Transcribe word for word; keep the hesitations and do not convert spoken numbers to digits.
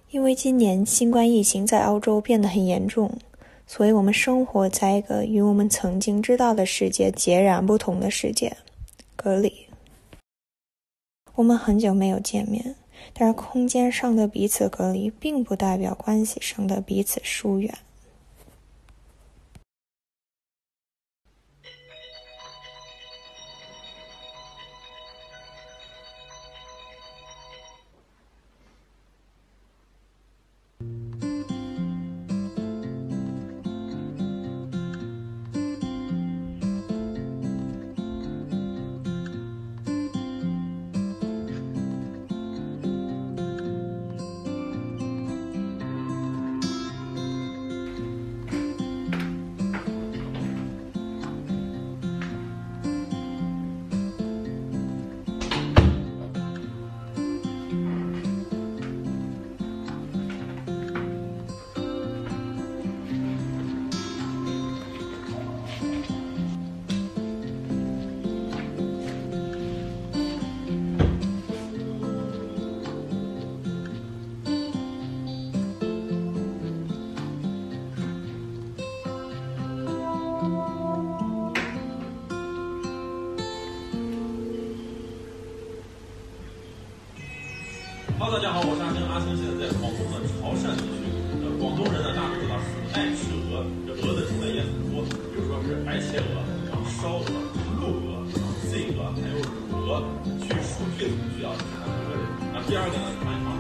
因为今年新冠疫情在澳洲变得很严重，所以我们生活在一个与我们曾经知道的世界截然不同的世界——隔离。我们很久没有见面，但是空间上的彼此隔离并不代表关系上的彼此疏远。 哈喽，大家好，我是阿星。阿星现在在广东的潮汕地区。呃，广东人呢，大家都知道爱吃鹅，这鹅的种类也很多，比如说是白切鹅、然后烧鹅、鹿鹅、醉鹅，还有乳鹅。据数据统计啊，产了五个人。那第二个呢，南方